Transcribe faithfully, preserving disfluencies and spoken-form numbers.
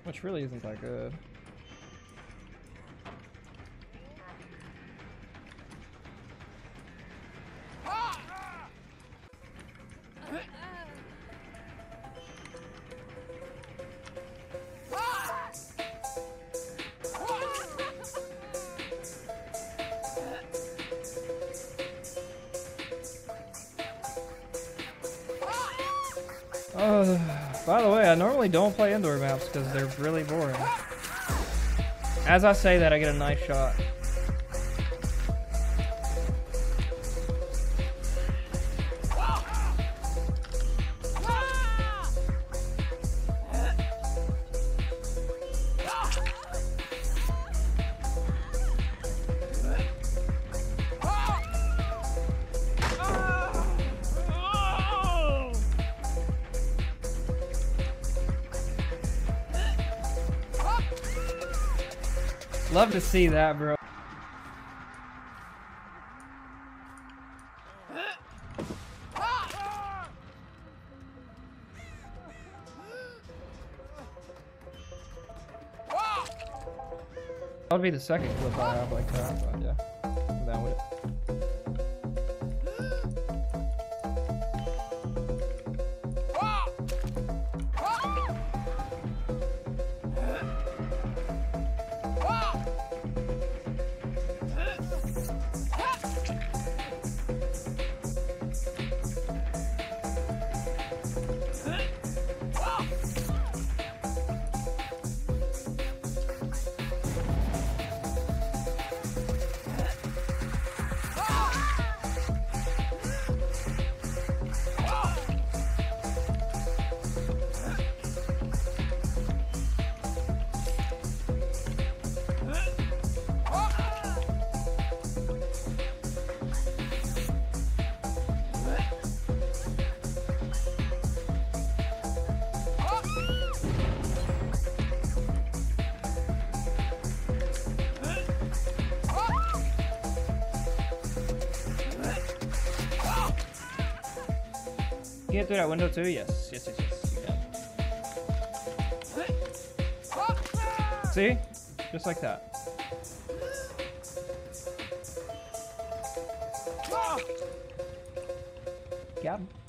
Which really isn't that good. Uh, by the way, I normally don't play indoor maps because they're really boring. As I say that, I get a nice shot. Love to see that, bro. That'll be the second clip I have like that, but yeah, I'm down with it. Get through that window too? Yes, yes, yes, yes. See? Just like that. Got him.